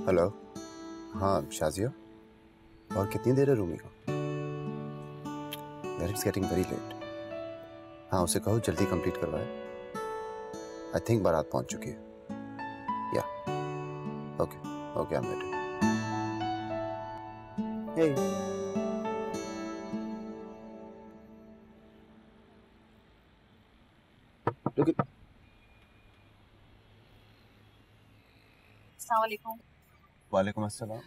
Hello. हाँ शाजिया, और कितनी देर है रूमी को? It's getting very late. हाँ उसे कहो जल्दी कंप्लीट करवाए। आई थिंक बारात पहुंच चुकी है। या okay okay I am waiting. Hey look it. अस्सलाम वालेकुम। वालेकुम अस्सलाम।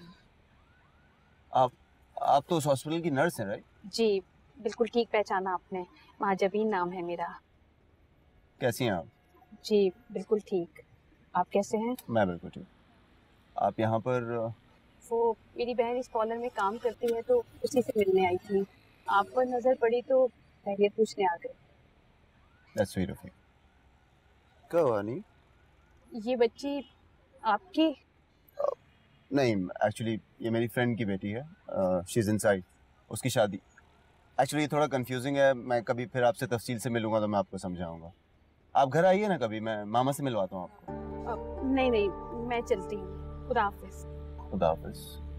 आप तो उस हॉस्पिटल की नर्स हैं राइट? जी बिल्कुल ठीक पहचाना आपने, महाजबीन नाम है मेरा। कैसी हैं आप? जी बिल्कुल ठीक, आप कैसे हैं? मैं बिल्कुल ठीक। आप यहाँ पर? वो मेरी बहन इस कॉर्नर में काम करती है तो उसी से मिलने आई थी। आप पर नजर पड़ी तो खैरियत पूछने आ गए। That's sweet of you. कहो अनी। ये बच्ची आपकी? नहीं एक्चुअली ये मेरी फ्रेंड की बेटी है। She is inside. उसकी शादी। एक्चुअली थोड़ा कंफ्यूजिंग है, मैं कभी फिर आपसे तफसील से मिलूंगा तो मैं आपको समझाऊंगा। आप घर आइए ना कभी, मैं मामा से मिलवाता हूँ आपको। नहीं नहीं मैं चलती हूँ, खुदा हाफिज। खुदा हाफिज।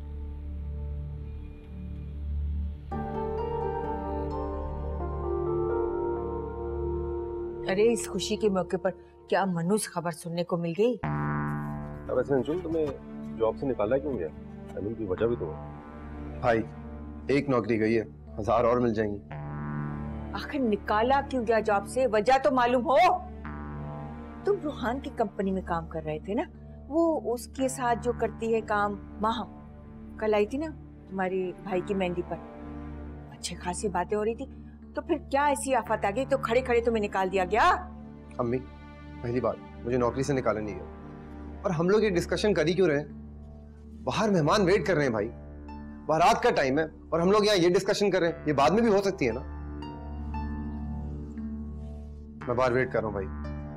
अरे इस खुशी के मौके पर क्या मनुष्य खबर सुनने को मिल गई। अब ऐसे अंजुम तुम्हें जॉब से निकाला क्यों गया? अमीन की वजह भी तो है। भाई एक नौकरी गई है, 1000 और मिल जाएंगी। आखिर निकाला क्यों गया जॉब से, वजह तो मालूम हो। तुम रूहान की कंपनी में काम कर रहे थे ना, वो उसके साथ जो करती है काम माह कल आई थी ना तुम्हारे भाई की मेहंदी पर, अच्छे खासी बातें हो रही थी, तो फिर क्या ऐसी आफत आ गई तो खड़े खड़े तुम्हें निकाल दिया गया? अम्मी पहली बात, मुझे नौकरी से निकाला नहीं गया। और हम लोग ये डिस्कशन कर ही क्यों रहे हैं? बाहर मेहमान वेट कर रहे हैं भाई, बारात का टाइम है और हम लोग यहाँ ये डिस्कशन कर रहे हैं, ये बाद में भी हो सकती है ना। मैं बाहर वेट कर रहा हूँ भाई।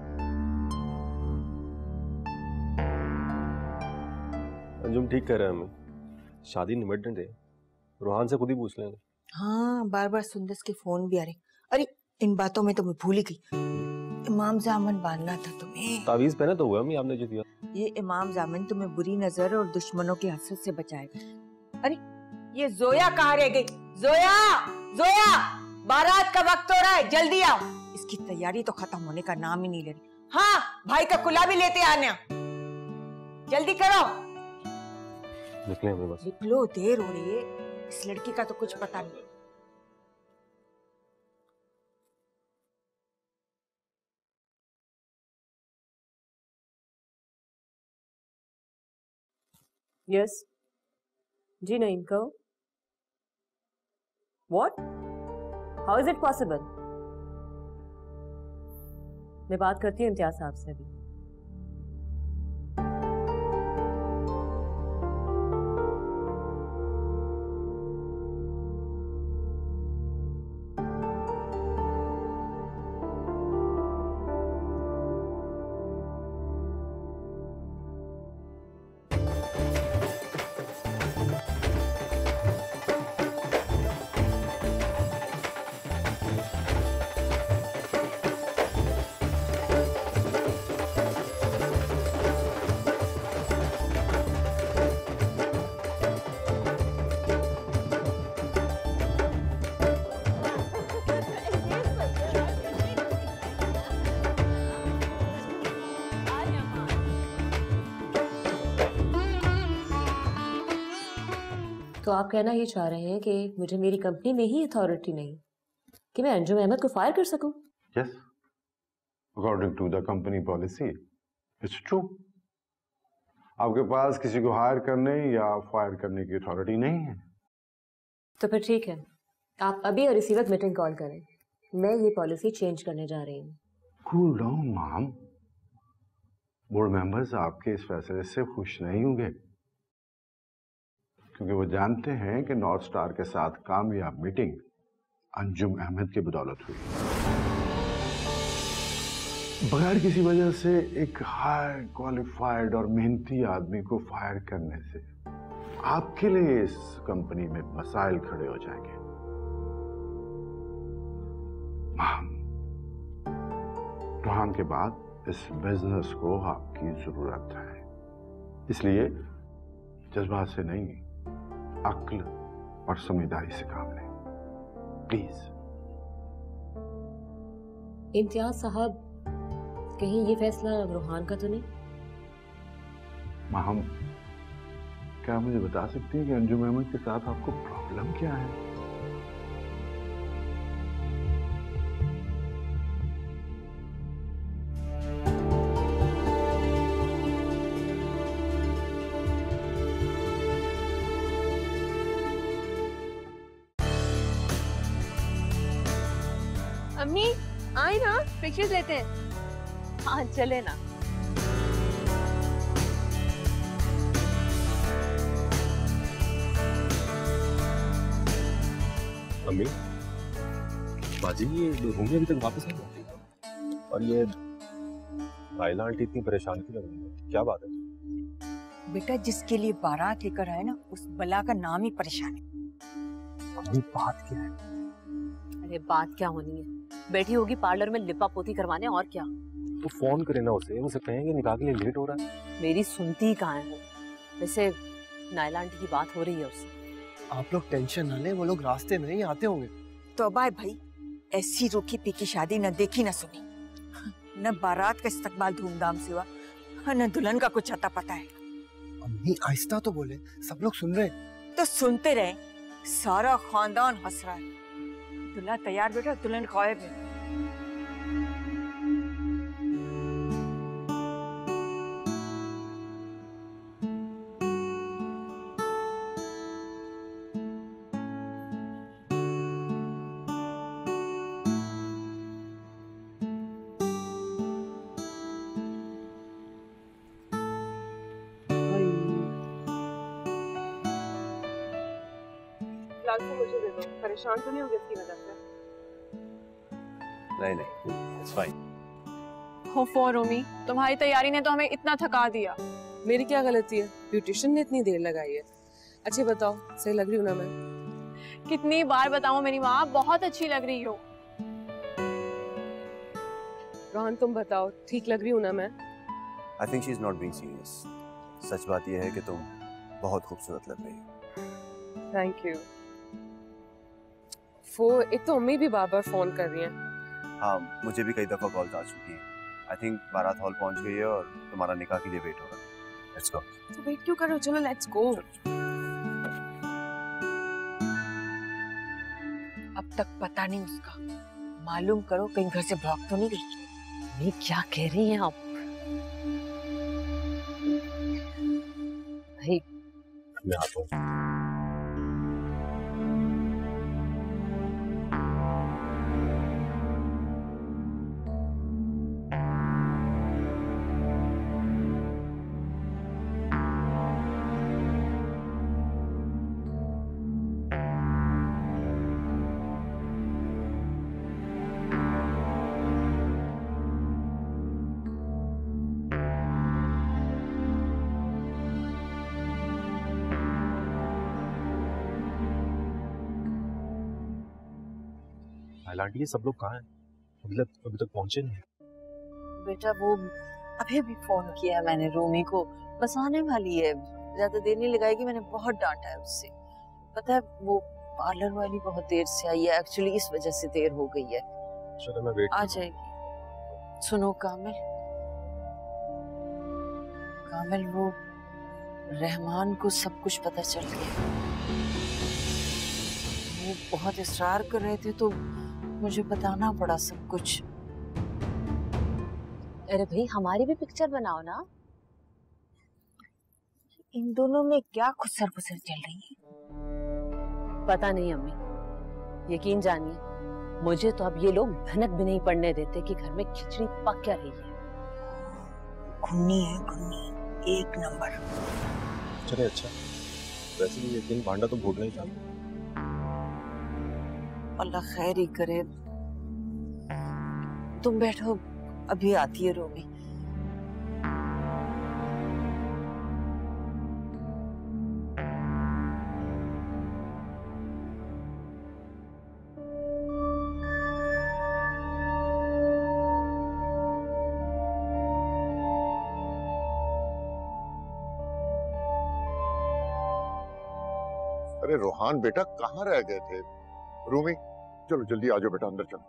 अंजुम ठीक कह रहे हैं हमें, शादी निमटने दे, रूहान से खुद ही पूछ लेंगे। हाँ बार बार सुंदस के फोन भी आ रहे। अरे इन बातों में तो मैं भूल ही गई, इमाम जामन बांधना था तुम्हें। तावीज पहना तो हुआ अम्मी आपने जो दिया। ये इमाम जामिन तुम्हें बुरी नजर और दुश्मनों की हसरत से बचाएगा। अरे ये जोया कहाँ रह गई? जोया, जोया, बारात का वक्त हो रहा है, जल्दी आओ। इसकी तैयारी तो खत्म होने का नाम ही नहीं ले रही। हाँ भाई का कुला भी लेते आना, जल्दी करो। निकले हमें बस। निकलो, देर हो रही है, इस लड़की का तो कुछ पता नहीं। यस जी नहीं कहो। What? How is it possible? मैं बात करती हूँ इम्तियाज साहब से अभी। तो आप कहना ये चाह रहे हैं कि मुझे मेरी कंपनी में ही अथॉरिटी नहीं कि मैं अंजुम अहमद को फायर कर सकूं? Yes, according to the company policy, it's true. आपके पास किसी को हायर करने या फायर करने की अथॉरिटी नहीं है। तो फिर ठीक है, आप अभी और इसी वक्त मीटिंग कॉल करें, मैं ये पॉलिसी चेंज करने जा रही हूँ। Cool down ma'am, board members आपके इस फैसले से खुश नहीं होंगे क्योंकि वो जानते हैं कि नॉर्थ स्टार के साथ कामयाब मीटिंग अंजुम अहमद की बदौलत हुई। बगैर किसी वजह से एक हाई क्वालिफाइड और मेहनती आदमी को फायर करने से आपके लिए इस कंपनी में मसाइल खड़े हो जाएंगे। रूहान के बाद इस बिजनेस को आपकी जरूरत है, इसलिए जज्बात से नहीं, अक्ल और समझदारी से काम लें, प्लीज। इम्तियाज साहब, कहीं ये फैसला रूहान का तो नहीं? माहम, क्या मुझे बता सकती हैं कि अंजुम अहमद के साथ आपको प्रॉब्लम क्या है? अम्मी आए ना, पिक्चर्स लेते हैं। हाँ चले ना। अम्मी, बाजी ये रूमी अभी तक वापस नहीं आई और ये लाइला आंटी इतनी परेशान क्यों लग रही है? क्या बात है? बेटा, जिसके लिए बारात लेकर आए ना, उस बला का नाम ही परेशान है। अम्मी बात क्या है? अरे बात क्या होनी है, बैठी होगी पार्लर में लिपा पोती करवाने, और क्या। तो फोन करे ना उसे कहेंगे निकाह के लिए लेट हो रहा है। मेरी सुनती ही कहाँ है वो। वैसे नायला आंटी की बात हो रही है उससे। आप लोग टेंशन ना लें, वो लोग रास्ते में ही आते होंगे। तो बाय भाई, ऐसी रूखी पीकी शादी न देखी न सुनी। न बारात का इस्तकबाल धूमधाम से हुआ, न दुल्हन का कुछ अता पता है। अम्मी आहिस्ता तो बोले, सब लोग सुन रहे। तो सुनते रहे, सारा खानदान हंस रहा है। दुल्हा तैयार बेटा, दुल्हन गायब है। मुझे दे दो, परेशान तो नहीं होगी इसकी वजह से? नहीं, इट्स फाइन। हो फॉर रोमी, तुम्हारी तैयारी ने तो हमें इतना थका दिया। मेरी क्या गलती है? ब्यूटिशियन ने इतनी देर लगाई है। अच्छी बताओ, सही लग रही हूँ ना मैं? कितनी बार बताऊं मेरी माँ, बहुत अच्छी लग रही हो। रोहन तुम बताओ, ठीक लग रही हूँ ना मैं? I think she is not being serious. सच बात यह है कि तुम बहुत खूबसूरत लग रही हो। Thank you. एक तो अम्मी भी बार बार फोन कर रही हैं। हाँ, मुझे भी कई दफा कॉल्स आ चुकी हैं। आई थिंक बारात हॉल पहुंच गई है और तुम्हारा निकाह के लिए वेट हो रहा है। Let's go. तो वेट क्यों कर रहे हो? चलो लेट्स गो। अब तक पता नहीं उसका, मालूम करो कहीं घर से भाग तो नहीं गई। ये क्या कह रही हैं आप? भाई मैं आता हूँ। आंटी ये सब लोग कहाँ हैं? मतलब अभी तक पहुंचे नहीं? बेटा वो अभी भी फोन किया मैंने रोमी को, बस आने वाली है, ज्यादा देर नहीं लगाएगी। मैंने बहुत डांटा है उससे। पता है वो पार्लर वाली बहुत देर से आई है, एक्चुअली इस वजह से देर हो गई है। चलो मैं वेट आ जाएगी। सुनो कामिल, कामिल वो रहमान को सब कुछ पता चल गया। वो बहुत इसरार कर रहे थे तो मुझे बताना पड़ा सब कुछ। अरे भाई हमारी भी पिक्चर बनाओ ना। इन दोनों में क्या खुसर फुसर चल रही है? पता नहीं अम्मी, यकीन जानिए मुझे तो अब ये लोग भनक भी नहीं पड़ने देते कि घर में खिचड़ी पक क्या रही है। खुन्नी है खुन्नी, एक नंबर। चले अच्छा, वैसे भी यकीन भांडा तो भूलना ही था। अल्लाह खैर ही करे। तुम बैठो, अभी आती है रोमी। अरे रोहान बेटा कहाँ रह गए थे? रूमी चलो जल्दी आ जाओ बेटा, अंदर चलो।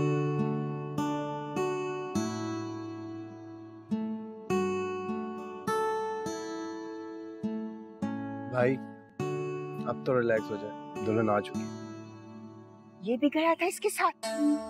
भाई अब तो रिलैक्स हो जाए, दुल्हन आ चुकी। ये भी गया था इसके साथ।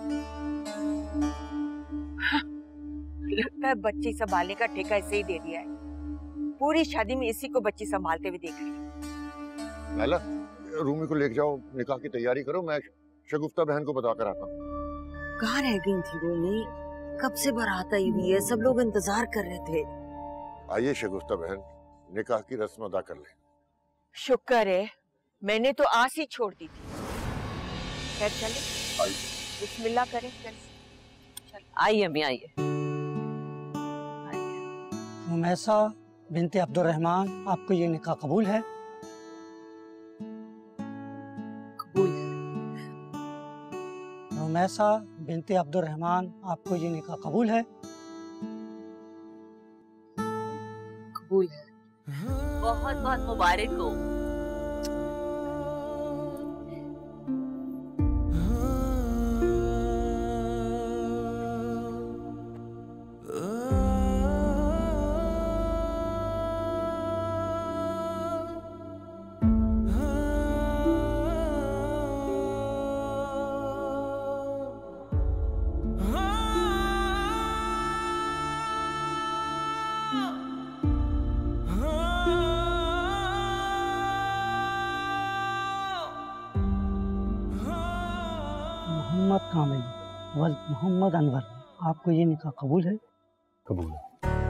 हाँ, लगता है बच्ची संभालने का ठेका ऐसे ही दे दिया है। पूरी शादी में इसी को बच्ची संभालते हुए देख ली। लाला रूमी को लेके जाओ, निकाह की तैयारी करो, मैं शगुफ्ता बहन को बता कर आता हूँ। कहाँ रह गई थी रूमी? कब से बारात आई हुई है, सब लोग इंतजार कर रहे थे। आइए शगुफ्ता बहन, निकाह की रस्म अदा कर ले। शुक्र है मैंने तो आस ही छोड़ दी थी। खैर चले, बिस्मिल्लाह करें। आइए अम्मी आइए। रुमैसा बिनते अब्दुर्रहमान, आपको ये निकाह कबूल है? कबूल। रुमैसा बिनते अब्दुर्रहमान, आपको ये निकाह कबूल है? कबूल है। बहुत बहुत मुबारक हो। मोहम्मद कामिल वल्द मोहम्मद अनवर, आपको ये निकाह कबूल है? कबूल है।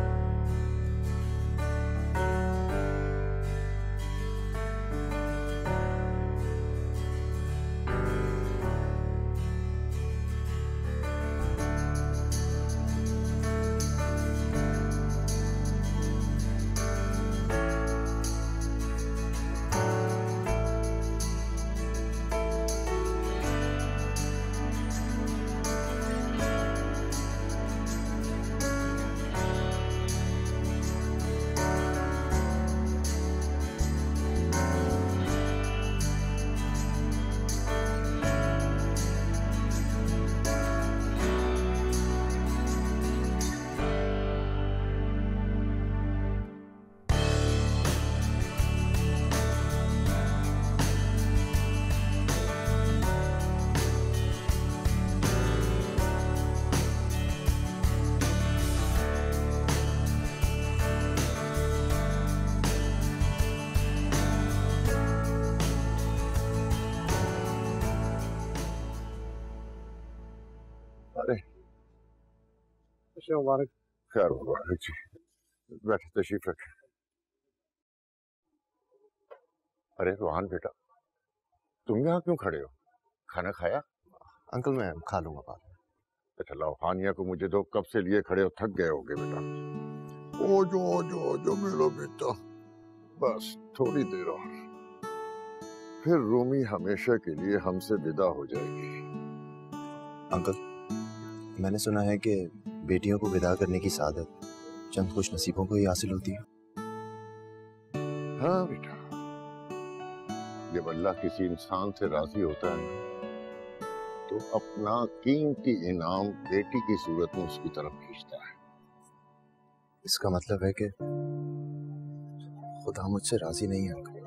अरे मुबारक। खैर मुबारक जी, बैठे, तशरीफ रखें। अरे रोहान बेटा, तुम यहाँ क्यों खड़े हो? खाना खाया? अंकल मैं खा लूंगा बाद में। अच्छा लाओ, हानिया को मुझे दो, कब से लिए खड़े हो, थक गए होगे बेटा। ओ जो मिलो बेटा, बस थोड़ी देर और, फिर रूमी हमेशा के लिए हमसे विदा हो जाएगी। अंकल मैंने सुना है कि बेटियों को विदा करने की सादत चंद खुश नसीबों को ही हासिल होती है। हाँ बेटा, जब अल्लाह किसी इंसान से राजी होता है तो अपना कीमती इनाम बेटी की सूरत में उसकी तरफ खींचता है। इसका मतलब है कि खुदा मुझसे राजी नहीं है अंकल,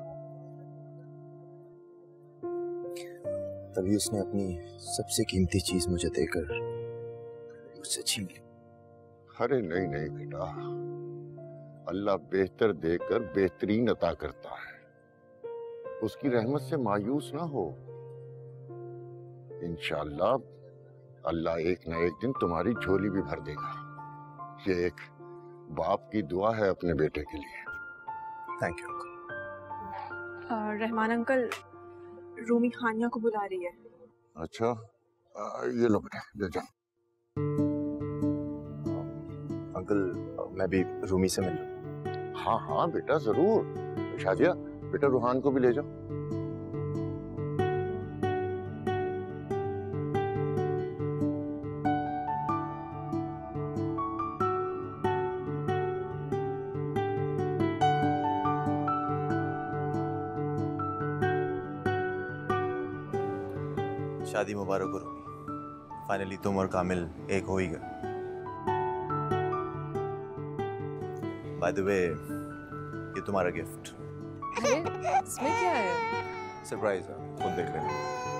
तभी उसने अपनी सबसे कीमती चीज मुझे देकर मुझसे छीन ली। अरे नहीं नहीं बेटा, अल्लाह बेहतर देकर बेहतरीन अता करता है, उसकी रहमत से मायूस ना हो। इंशाअल्लाह अल्लाह एक ना एक दिन तुम्हारी झोली भी भर देगा। ये एक बाप की दुआ है अपने बेटे के लिए। Thank you uncle. Rahman uncle, Rumi Hania को बुला रही है। अच्छा ये लो बेटा, ले जाओ। अंकल मैं भी रूमी से मिल लूं? हाँ हाँ बेटा जरूर। शादिया बेटा रूहान को भी ले जाओ। शादी मुबारक हो रूमी, फाइनली तुम और कामिल एक हो ही गए। बाय द वे, ये तुम्हारा गिफ्ट। अरे इसमें क्या है? सरप्राइज है, खुद देख लेना।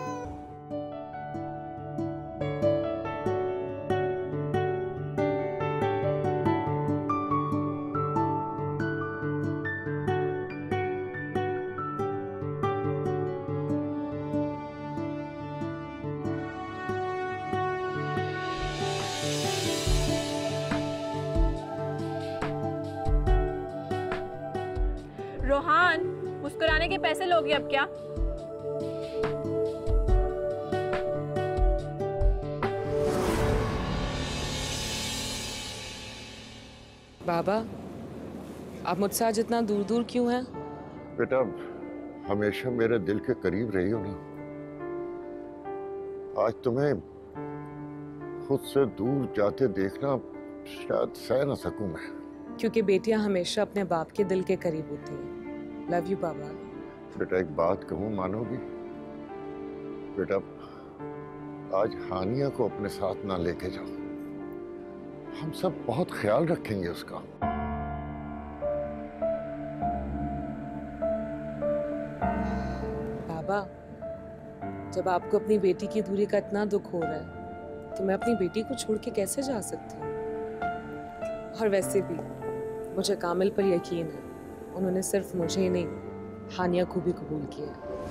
रोहान, मुस्कुराने के पैसे लोगे अब क्या? बाबा, आप मुझसे आज इतना दूर दूर क्यों हैं? बेटा, हमेशा मेरे दिल के करीब रही हो ना। आज तुम्हें खुद से दूर जाते देखना शायद सह न सकूं मैं। क्योंकि बेटियां हमेशा अपने बाप के दिल के करीब होती हैं। लव यू बाबा। बेटा, एक बात कहूं, मानोगी? बेटा, आज हानिया को अपने साथ ना लेके जाओ। हम सब बहुत ख्याल रखेंगे उसका। बाबा, जब आपको अपनी बेटी की दूरी का इतना दुख हो रहा है तो मैं अपनी बेटी को छोड़ के कैसे जा सकती हूँ? और वैसे भी मुझे कामिल पर यकीन है, उन्होंने सिर्फ मुझे ही नहीं, हानिया को भी कबूल किया।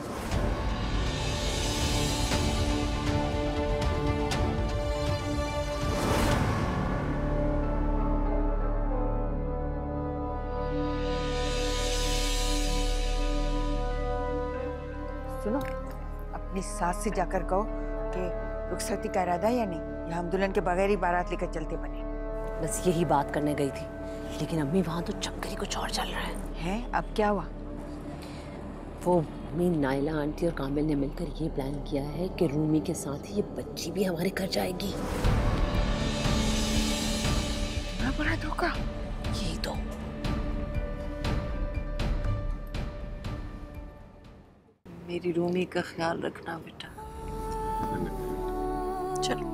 सुनो, अपनी सास से जाकर कहो कि रुखसती का इरादा है या नहीं, या हम दुल्हन के बगैर ही बारात लेकर चलते बने। बस यही बात करने गई थी, लेकिन अम्मी वहाँ तो चक्कर ही कुछ और चल रहा है। हैं? अब क्या हुआ? वो नाइला आंटी और कामिल ने मिलकर ये प्लान किया है कि रूमी के साथ ही ये बच्ची भी हमारे घर जाएगी। इतना बड़ा धोखा! यही तो। मेरी रूमी का ख्याल रखना बेटा। चलो।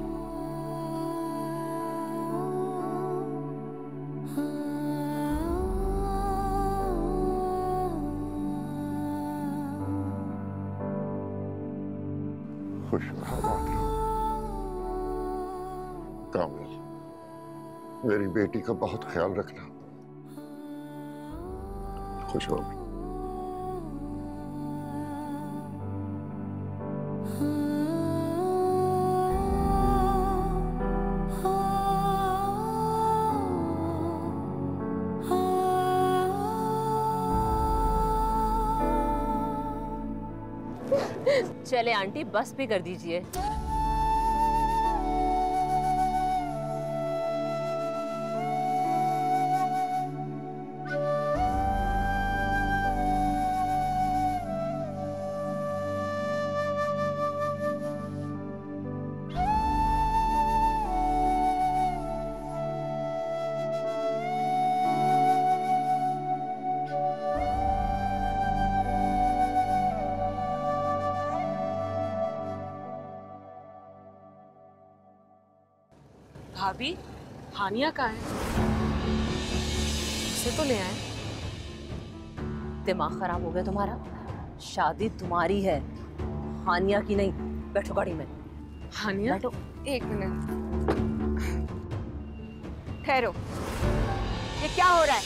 खुश रहो कामिल, मेरी बेटी का बहुत ख्याल रखना। खुश हो। चले आंटी, बस भी कर दीजिए। भाभी, हानिया कहाँ है? उसे तो ले आए। दिमाग खराब हो गया तुम्हारा? शादी तुम्हारी है, हानिया की नहीं। बैठो गाड़ी में। हानिया? बैठो। एक मिनट। ठहरो, ये क्या हो रहा है?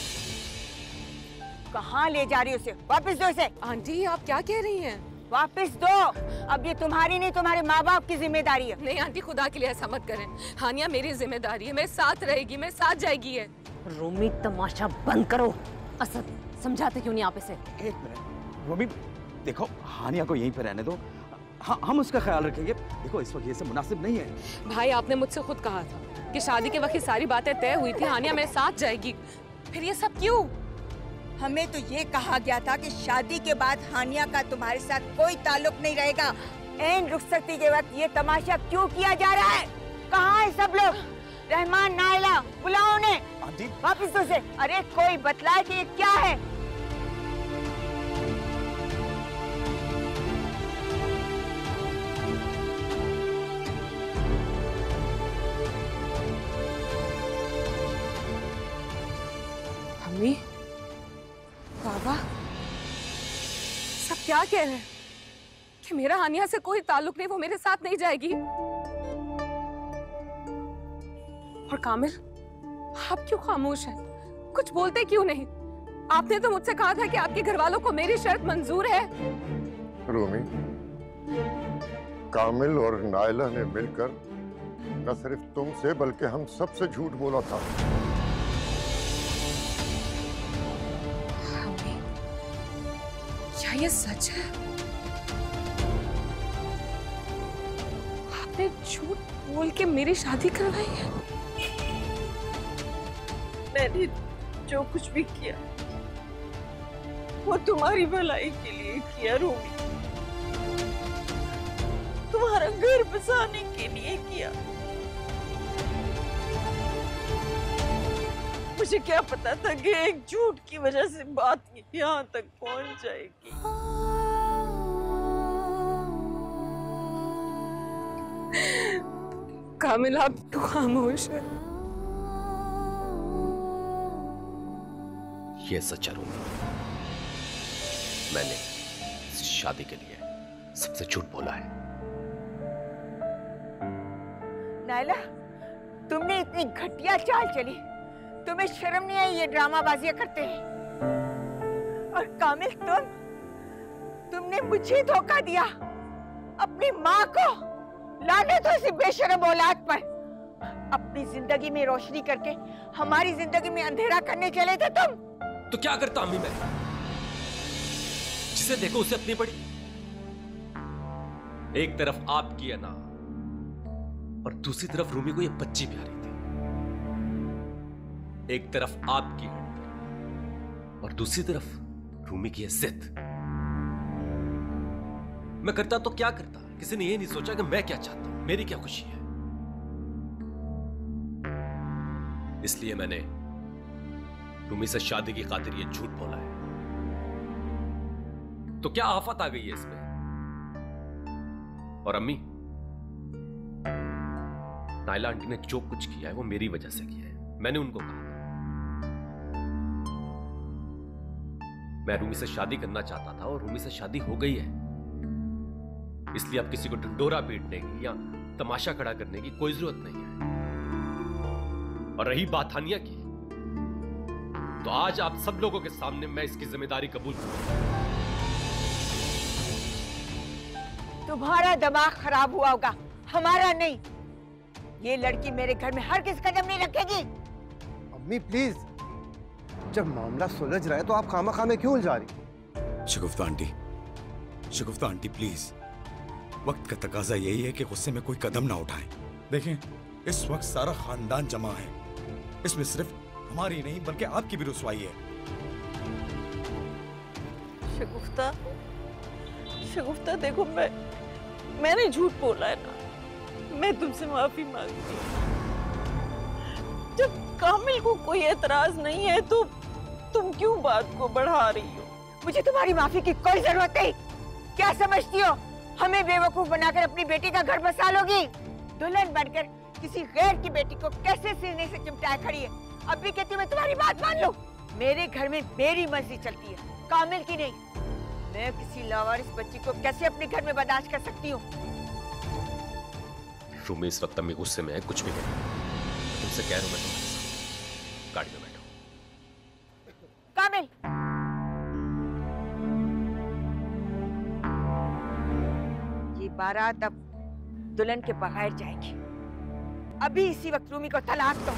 कहाँ ले जा रही हो उसे? वापस दो इसे। आंटी, आप क्या कह रही हैं? वापस दो। अब ये तुम्हारी नहीं, तुम्हारे माँ बाप की जिम्मेदारी है। नहीं आंटी, खुदा के लिए ऐसा मत करें। हानिया मेरी जिम्मेदारी है, मेरे साथ रहेगी, मेरे साथ जाएगी है। रूमी, तमाशा बंद करो। असद, समझाते क्यों नहीं आप इसे? एक मिनट रूमी, देखो हानिया को यहीं पे रहने दो, हम उसका ख्याल रखेंगे। देखो इस वक्त ये सब मुनासिब नहीं है। भाई, आपने मुझसे खुद कहा था कि शादी के वक्त सारी बातें तय हुई थी, हानिया मेरे साथ जाएगी। फिर ये सब क्यों? हमें तो ये कहा गया था कि शादी के बाद हानिया का तुम्हारे साथ कोई ताल्लुक नहीं रहेगा। ऐन रुखसती के वक्त ये तमाशा क्यों किया जा रहा है? कहाँ है सब लोग? रहमान, नाइला, बुलाओ उन्हें। आंटी, वापिस तो से। अरे कोई बतलाए कि ये क्या है? मम्मी, बाबा, सब क्या कह रहे हैं कि मेरा हानिया से कोई ताल्लुक नहीं, वो मेरे साथ नहीं जाएगी। और कामिल, आप क्यों खामोश हैं? कुछ बोलते क्यों नहीं? आपने तो मुझसे कहा था कि आपके घर वालों को मेरी शर्त मंजूर है। रूमी, कामिल और नायला ने मिलकर न सिर्फ तुमसे बल्कि हम सबसे झूठ बोला था। क्या ये सच है? आपने झूठ बोल के मेरी शादी करवाई है? मैंने जो कुछ भी किया वो तुम्हारी भलाई के लिए किया रूमी, तुम्हारा घर बसाने के लिए किया। मुझे क्या पता था कि एक झूठ की वजह से बात यहाँ तक पहुंच जाएगी। कामिल, आप क्यों खामोश है? ये सच है रूमी, मैंने शादी के लिए सबसे झूठ बोला है। नायला, तुमने इतनी घटिया चाल चली, तुम्हें शर्म नहीं आई ये ड्रामाबाजियां करते हैं? और कामिल, तुमने मुझे धोखा दिया, अपनी माँ को, लानत हो इसी बेशर्म औलाद पर। अपनी जिंदगी में रोशनी करके हमारी जिंदगी में अंधेरा करने चले थे तुम। तो क्या करता अम्मी मैं? जिसे देखो उसे अपनी बड़ी। एक तरफ आपकी अना और दूसरी तरफ रूमी को ये बच्ची प्यारी थी। एक तरफ आपकी हड़बड़ी और दूसरी तरफ रूमी की इज्जत। मैं करता तो क्या करता? किसी ने ये नहीं सोचा कि मैं क्या चाहता हूं, मेरी क्या खुशी है। इसलिए मैंने रूमी से शादी की खातिर ये झूठ बोला है। तो क्या आफत आ गई है इसमें? और अम्मी, नायला आंटी ने जो कुछ किया है वो मेरी वजह से किया है। मैंने उनको कहा मैं रूमी से शादी करना चाहता था और रूमी से शादी हो गई है। इसलिए अब किसी को ढिंढोरा पीटने की या तमाशा खड़ा करने की कोई जरूरत नहीं है। और रही बात हानिया की, तो आज आप सब लोगों के सामने मैं इसकी जिम्मेदारी कबूल करूंगा। तुम्हारा दिमाग खराब हुआ होगा, हमारा नहीं। ये लड़की मेरे घर में हर किस कदम नहीं रखेगी। अम्मी प्लीज, जब मामला सुलझ रहा है तो आप खामा में क्यों उलझा रही? शगुफ्ता आंटी प्लीज, वक्त का तकाजा यही है कि गुस्से में कोई कदम ना उठाएं। देखें, इस वक्त सारा खानदान जमा है, इसमें सिर्फ हमारी नहीं बल्कि आपकी भी रुसवाई है। शगुफ्ता देखो, मैंने झूठ बोला है ना, मैं तुमसे माफी मांगती हूँ। जब कामिल को कोई एतराज नहीं है तो तुम क्यों बात को बढ़ा रही हो? मुझे तुम्हारी माफी की कोई जरूरत नहीं। क्या समझती हो, हमें बेवकूफ बनाकर अपनी बेटी का घर बसा लोगी? दुल्हन बनकर किसी गैर की बेटी को कैसे सीने से चिमटाए खड़ी है। अब भी कहती हूँ मैं तुम्हारी बात मान लूं। मेरे घर में मेरी मर्जी चलती है, कामिल की नहीं। मैं किसी लावारिस बच्ची को कैसे अपने घर में बर्दाश्त कर सकती हूँ? रूमी इस वक्त अम्मी गुस्से में है, कुछ भी नहीं। तुमसे कह रहा हूं मैं तुम्हारे साथ गाड़ी में बैठो। कामिल, ये बारात अब दुल्हन के बगैर जाएगी। अभी इसी वक्त रूमी को तलाक दो।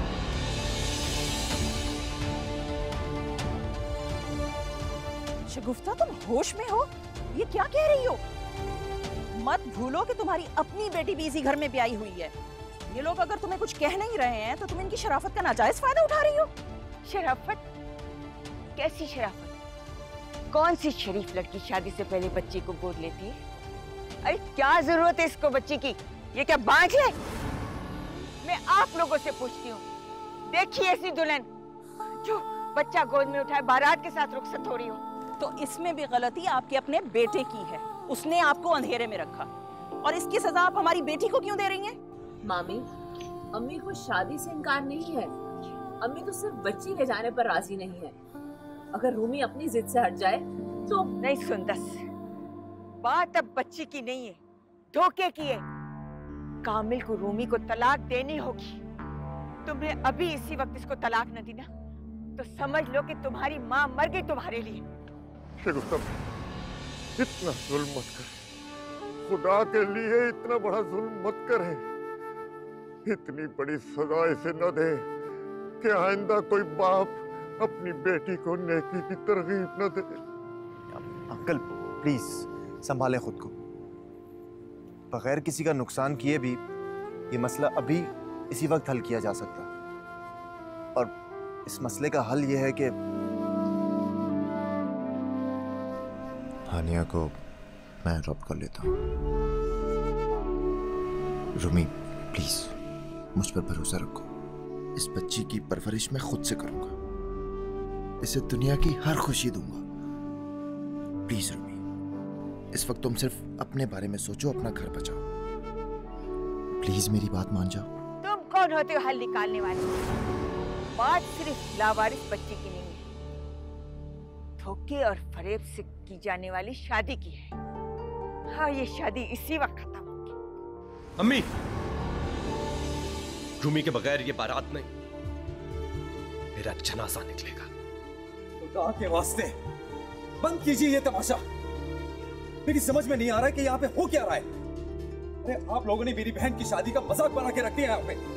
शगुफ्ता, तुम होश में हो? ये क्या कह रही हो? मत भूलो कि तुम्हारी अपनी बेटी भी इसी घर में ब्याही हुई है। ये लोग अगर तुम्हें कुछ कह नहीं रहे हैं तो तुम इनकी शराफत का नाजायज फायदा उठा रही हो। शराफत? कैसी शराफत? कौन सी शरीफ लड़की शादी से पहले बच्ची को गोद लेती है? अरे क्या जरूरत है इसको बच्ची की? ये क्या बांझ है? मैं आप लोगों से पूछती हूँ, देखिए ऐसी दुल्हन जो बच्चा गोद में उठाए बारात के साथ रुखसत हो रही हो। तो इसमें भी गलती आपके अपने बेटे की है। उसने आपको अंधेरे में रखा और इसकी सजा आप हमारी बेटी को क्यों दे रही हैं? मामी, अम्मी को शादी से इनकार नहीं है, अम्मी तो सिर्फ बच्ची ले जाने पर राजी नहीं है। अगर रूमी अपनी जिद से हट जाए तो। नहीं सुंदस, बात अब बच्ची की नहीं है, धोखे की है। कामिल को रूमी को तलाक देनी होगी। तुमने अभी इसी वक्त इसको तलाक न दी ना तो समझ लो कि तुम्हारी माँ मर गई तुम्हारे लिए। शगुफ्ता, इतना जुल्म मत कर, खुदा के लिए इतना बड़ा जुल्म मत करे। इतनी बड़ी सजा इसे न दे कि आइंदा कोई बाप अपनी बेटी को नेकी की तरगीब न दे। अंकल प्लीज संभालें खुद को। बगैर किसी का नुकसान किए भी ये मसला अभी इसी वक्त हल किया जा सकता है। और इस मसले का हल ये है कि हानिया को मैं ड्रॉप कर लेता हूँ। रूमी प्लीज मुझ पर भरोसा रखो। इस बच्ची की परवरिश मैं खुद से करूंगा, इसे दुनिया की हर खुशी दूंगा। प्लीज रूमी, इस वक्त तुम सिर्फ अपने बारे में सोचो, अपना घर बचाओ। प्लीज मेरी बात मान जाओ। तुम कौन होते हो हल निकालने वाले? बात सिर्फ लावारिस बच्ची की नहीं है, धोखे और फरेब से की जाने वाली शादी की है। हाँ, ये शादी इसी वक्त खत्म होगी। अम्मी, रूमी के बगैर ये बारात नहीं, मेरा जनाजा निकलेगा। खुदा के वास्ते बंद कीजिए ये तमाशा। मेरी समझ में नहीं आ रहा है कि यहाँ पे हो क्या रहा है। अरे आप लोगों ने मेरी बहन की शादी का मजाक बना के रख दिया यहाँ पे।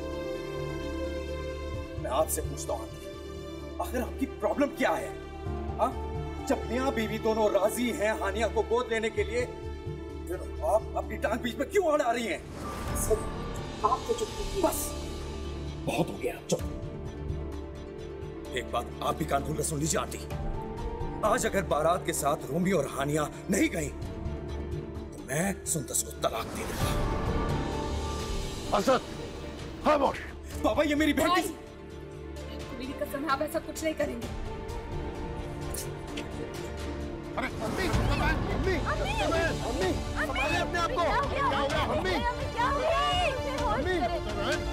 मैं आपसे पूछता हूँ, आखिर आपकी प्रॉब्लम क्या है? हाँ, जब मियां बीवी दोनों राजी हैं हानिया को गोद लेने के लिए, फिर आप अपनी टांग बीच में क्यों अड़ा रही हैं? आप तो चुप, बस बहुत हो गया, चुप। एक बात आप भी कान खोल कर सुन लीजिए आंटी। आज अगर बारात के साथ रूमी और हानिया नहीं गई तो मैं सुंदस को तलाक दे दूंगा। असद, खामोश। बाबा, ये मेरी बहन की मेरी कसम है, आप ऐसा कुछ नहीं करेंगे। अरे अम्मी, अम्मी, अम्मी, संभालिए अपने आप को। क्या हो गया अम्मी? अम्मी,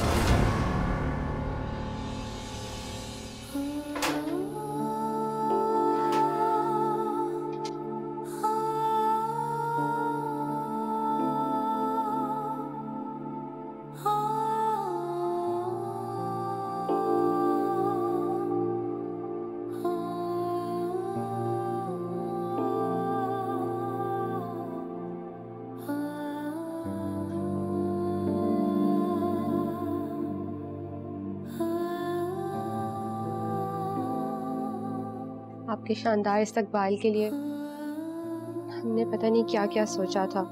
आपके शानदार इस्तकबाल के लिए हमने पता नहीं क्या क्या सोचा था,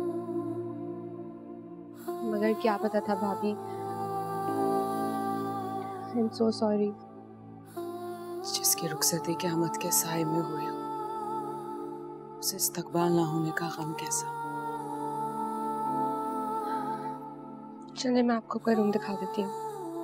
मगर क्या पता था भाभी। I am so sorry. जिसकी रुखसती क़यामत के साए में हुई हो, उसे इस्तकबाल ना होने का गम कैसा। चलिए मैं आपको कोई रूम दिखा देती हूँ।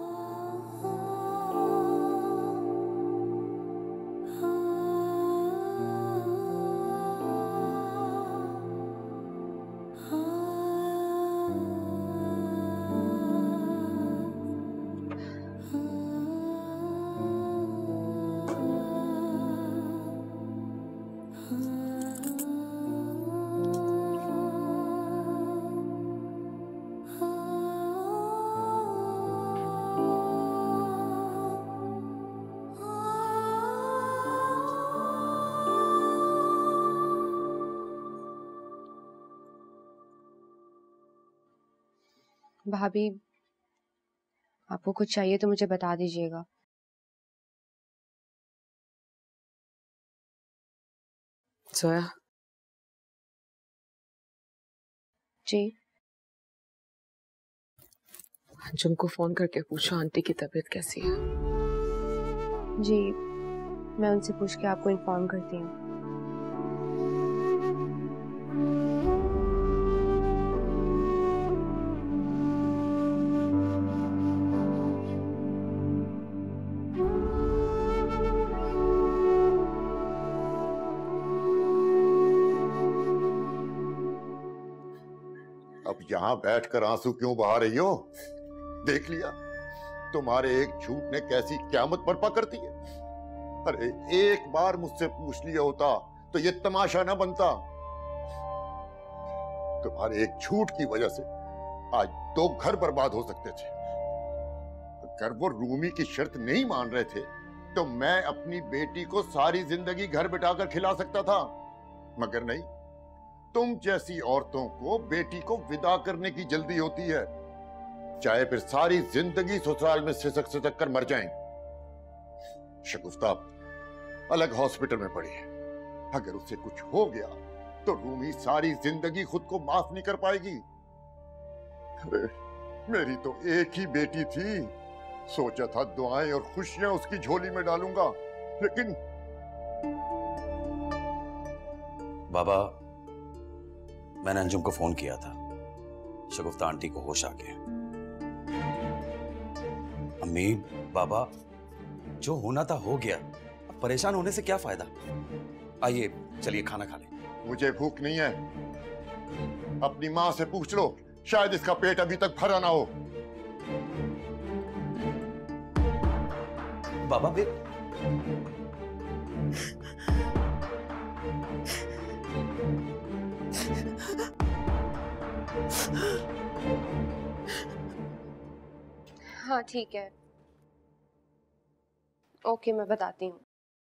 भाभी, आपको कुछ चाहिए तो मुझे बता दीजिएगा। सोया जी, अंजुम को फोन करके पूछो आंटी की तबीयत कैसी है। जी मैं उनसे पूछ के आपको इन्फॉर्म करती हूँ। अब यहाँ बैठकर आंसू क्यों बहा रही हो? देख लिया तुम्हारे एक झूठ ने कैसी क़यामत बर्पा कर दी है। अरे एक बार मुझसे पूछ लिया होता तो ये तमाशा ना बनता। तुम्हारे एक झूठ की वजह से आज 2 घर बर्बाद हो सकते थे। अगर वो रूमी की शर्त नहीं मान रहे थे तो मैं अपनी बेटी को सारी जिंदगी घर बिठाकर खिला सकता था, मगर नहीं। तुम जैसी औरतों को बेटी को विदा करने की जल्दी होती है, चाहे फिर सारी जिंदगी ससुराल में सिसक सिसक कर मर जाएं। शगुफ्ता अलग हॉस्पिटल में पड़ी है, अगर उससे कुछ हो गया तो रूमी सारी जिंदगी खुद को माफ नहीं कर पाएगी। अरे मेरी तो एक ही बेटी थी, सोचा था दुआएं और खुशियां उसकी झोली में डालूंगा, लेकिन बाबा, मैंने अंजुम को फोन किया था। शगुफ्ता आंटी को होश आ गया। अम्मी, बाबा, जो होना था हो गया, अब परेशान होने से क्या फायदा। आइए चलिए खाना खा लें। मुझे भूख नहीं है, अपनी माँ से पूछ लो, शायद इसका पेट अभी तक भरा ना हो। बाबा बे हाँ ठीक है, ओके मैं बताती हूँ।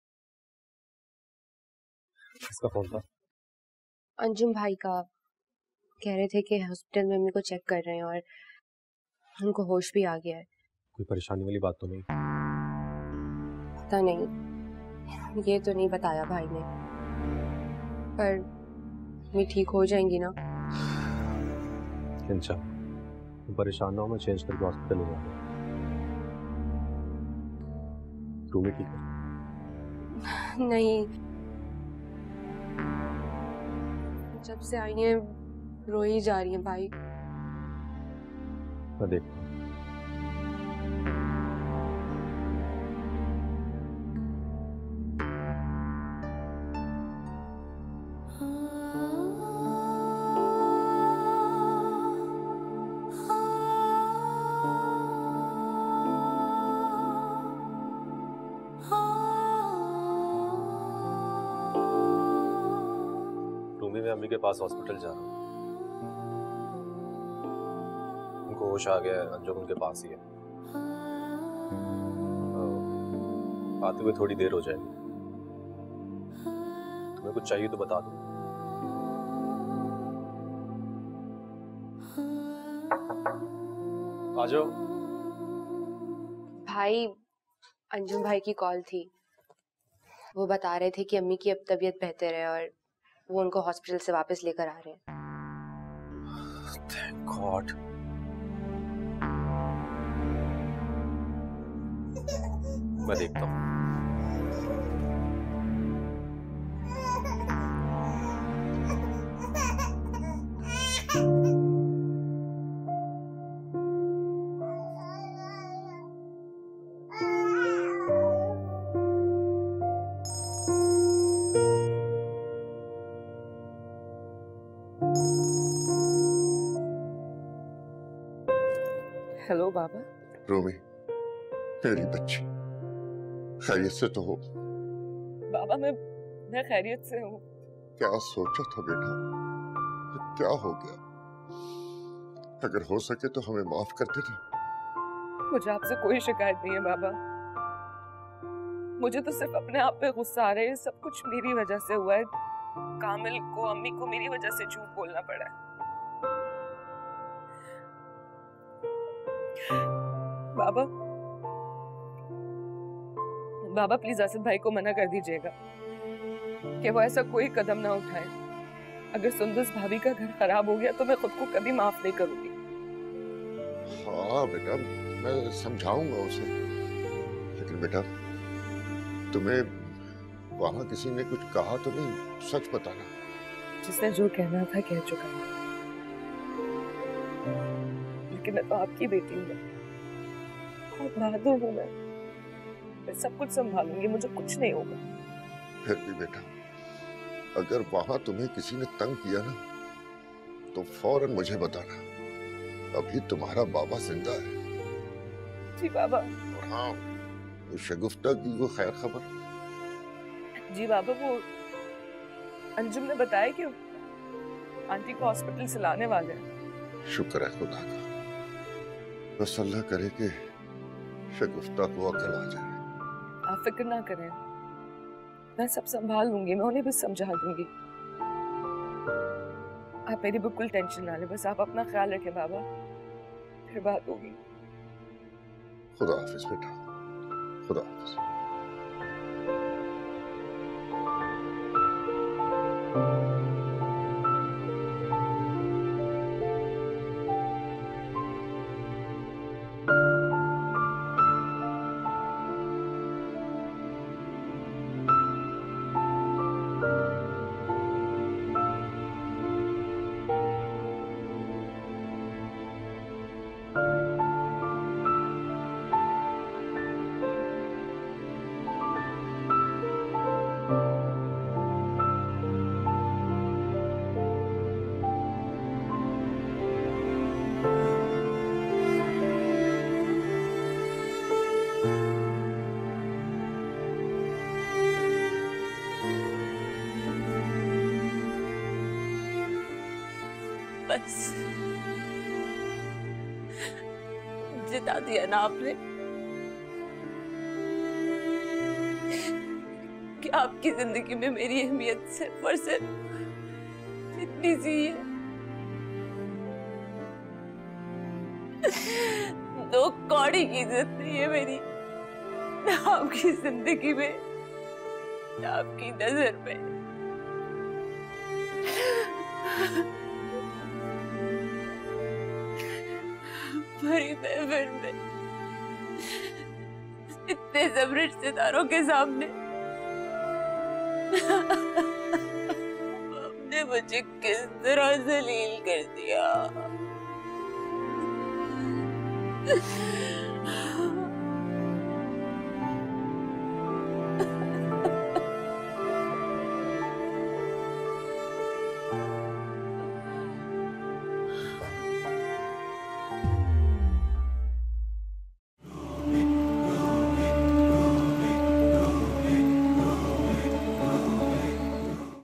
किसका फोन था? अंजुम भाई का। कह रहे थे कि हॉस्पिटल में मम्मी को चेक कर रहे हैं और उनको होश भी आ गया है। कोई परेशानी वाली बात तो नहीं? पता नहीं, ये तो नहीं बताया भाई ने, पर मैं ठीक हो जाएंगी ना। अच्छा, तुम परेशान ना हो, मैं चेंज करके हॉस्पिटल ले जाऊंगा। रूमी ठीक है? नहीं, जब से आई हैं रोई जा रही हैं भाई। मैं देखता हूँ। मैं अम्मी के पास हॉस्पिटल जा रहा हूँ। उनको होश आ गया है, अंजुम उनके पास ही है। आते हुए थोड़ी देर हो जाएगी। तुम्हें कुछ चाहिए तो बता दो। आ जाओ। भाई, अंजुम भाई की कॉल थी, वो बता रहे थे कि अम्मी की अब तबीयत बेहतर है और वो उनको हॉस्पिटल से वापस लेकर आ रहे हैं। Thank God. मैं देखता हूँ। हेलो बाबा। रूमी, मेरी बच्ची, खैरियत से तो हो? बाबा मैं खैरियत से हूँ। क्या सोचा था बेटा? क्या हो गया? अगर हो सके तो हमें माफ कर देना। मुझे आपसे कोई शिकायत नहीं है बाबा। मुझे तो सिर्फ अपने आप पे गुस्सा आ रहा है। सब कुछ मेरी वजह से हुआ है। कामिल को, अम्मी को मेरी वजह से झूठ बोलना पड़ा है। बाबा प्लीज आसिफ भाई को मना कर दीजिएगा कि वो ऐसा कोई कदम ना उठाए। अगर सुंदस भाभी का घर खराब हो गया तो मैं खुद को कभी माफ नहीं करूंगी। हाँ बेटा, मैं समझाऊंगा उसे, लेकिन बेटा तुम्हें वहां किसी ने कुछ कहा तो नहीं? सच बताना। जिसने जो कहना था कह चुका है, लेकिन मैं तो आपकी बेटी हूँ, बहुत बहादुर हूँ। मैं सब कुछ संभालूंगी, मुझे कुछ नहीं होगा। फिर भी बेटा, अगर वहां तुम्हें किसी ने तंग किया ना तो फौरन मुझे बताना। अभी तुम्हारा बाबा जिंदा है। जी बाबा। और हाँ, शगुफ्ता की वो खैर खबर? जी बाबा, वो अंजुम ने बताया कि आंटी को हॉस्पिटल से लाने वाले हैं। शुक्र है खुदा का। बस अल्लाह करे कि शगुफ्ता को अकल आ जाए। आप फिक्र ना करें, मैं सब संभाल लूंगी, मैं उन्हें भी समझा दूंगी। आप मेरी बिल्कुल टेंशन ना लें, बस आप अपना ख्याल रखें बाबा, फिर बात होगी। खुदा हाफिज बेटा, खुदा हाफिज। बस जिता दिया ना आपने कि आपकी जिंदगी में मेरी अहमियत सिर्फ और सिर्फ इतनी सी है। 2 कौड़ी की इज्जत नहीं है मेरी, ना आपकी जिंदगी में, ना आपकी नजर में। भरी महफिल में इतने सब रिश्तेदारों के सामने आपने मुझे किस तरह जलील कर दिया।